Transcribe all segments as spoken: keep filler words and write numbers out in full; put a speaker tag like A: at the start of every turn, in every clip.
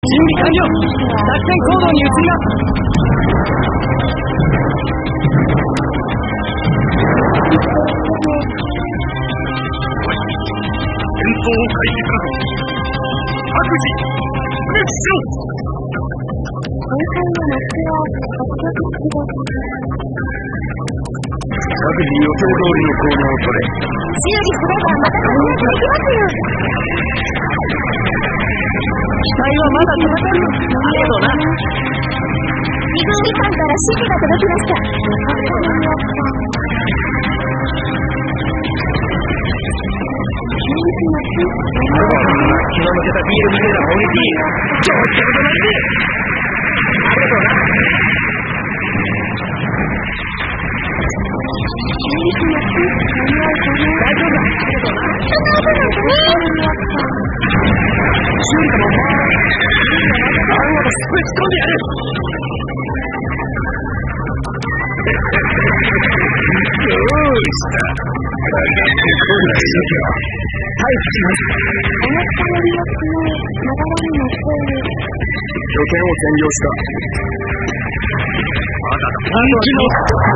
A: 準備完了。作戦行動に移ります。
B: 戦闘を開始するぞ。各自攻撃しろ。
C: 今回のマスは北極地です。
B: 各自予定通りの行動を取れ。
C: 修理すればまた活躍できますよ。
A: 機体はまだ戦える。ありがとうな。
C: 二軍医官から指示が届きました。
B: アルバさんから気の抜けた ビーエル みたいな攻撃ちょっとことないで。ありがとうな。大丈夫だ。ありがとうな。修理かも。あんなのぶち込んでやる。どうした。上がってこないよ。退避します。
C: あの二人を含めまだらに乗っている。
B: 拠点を占領した。まだだ。本気の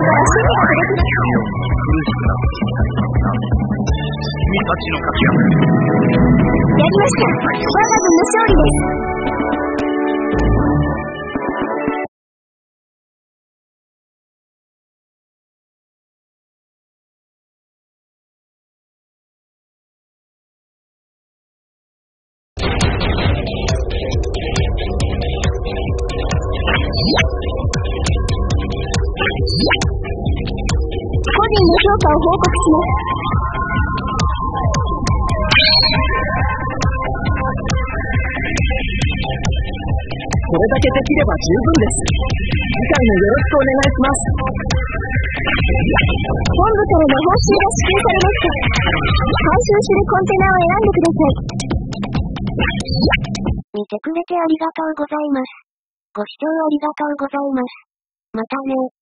B: 君たちの活躍。
C: やりました。我が軍の勝利です。個人の評価を報告します。
A: これだけできれば十分です。次回もよろしくお願いします。
C: 本部からの報酬が支給されました。回収するコンテナを選んでください。見てくれてありがとうございます。ご視聴ありがとうございます。またね。